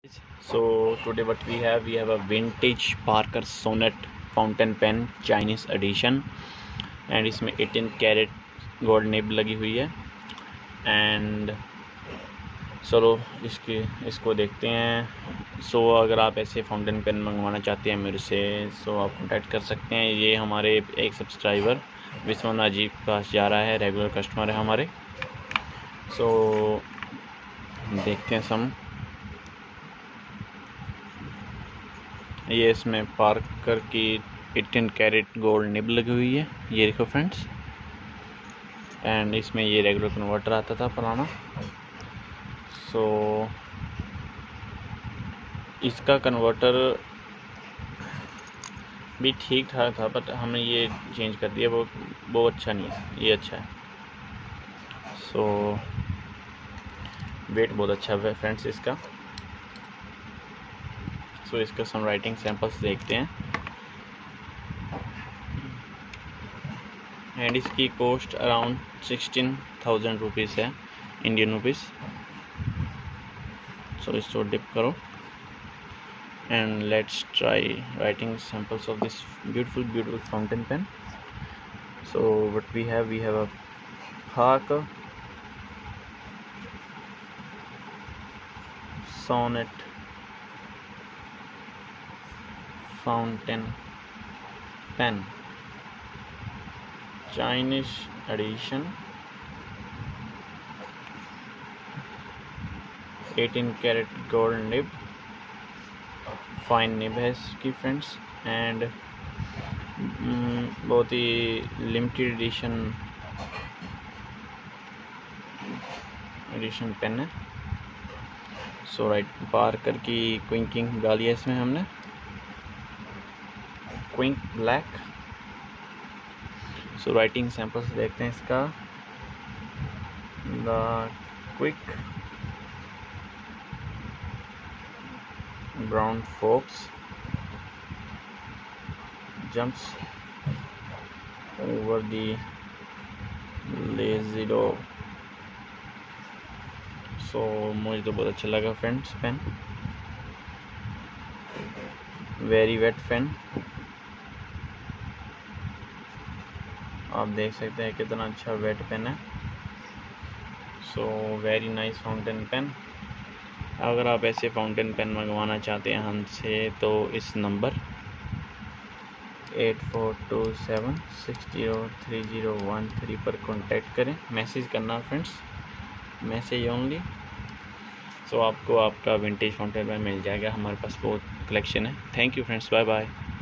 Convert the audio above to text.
So today what we have a vintage Parker Sonnet fountain pen Chinese edition and इसमें 18 carat gold nib लगी हुई है। And चलो इसको देखते हैं। सो अगर आप ऐसे फाउंटेन पेन मंगवाना चाहते हैं मेरे से सो आप कॉन्टैक्ट कर सकते हैं। ये हमारे एक सब्सक्राइबर विश्वनाथ जी के पास जा रहा है, रेगुलर कस्टमर है हमारे। सो देखते हैं सम। ये इसमें पार्कर की 18 कैरेट गोल्ड निब लगी हुई है, ये देखो फ्रेंड्स। एंड इसमें ये रेगुलर कन्वर्टर आता था पुराना। सो इसका कन्वर्टर भी ठीक ठाक था बट हमने ये चेंज कर दिया, वो अच्छा नहीं है, ये अच्छा है। सो वेट बहुत अच्छा है फ्रेंड्स इसका। सो इसका सम राइटिंग सैंपल्स देखते हैं। एंड इसकी कॉस्ट अराउंड 16,000 रुपीज़ है, इंडियन रुपीज़। सो इसको डिप करो and let's try writing samples of this beautiful fountain pen. So what we have a Parker Sonnet fountain pen Chinese edition, 18 carat gold nib, fine nib है इसकी friends. And बहुत ही limited edition pen है। सो right Parker की क्विंकिंग डाली है इसमें हमने, Quink black. So writing samples देखते हैं इसका। The quick brown fox jumps over the lazy dog. So मुझे तो बहुत अच्छा लगा friends pen, very wet pen. आप देख सकते हैं कितना अच्छा वेट पेन है। So very nice fountain pen. अगर आप ऐसे फाउंटेन पेन मंगवाना चाहते हैं हमसे तो इस नंबर 8427603013 पर कांटेक्ट करें। मैसेज करना फ्रेंड्स, मैसेज ओनली। सो आपको आपका विंटेज फाउंटेन पेन मिल जाएगा, हमारे पास बहुत कलेक्शन है। Thank you friends, bye bye.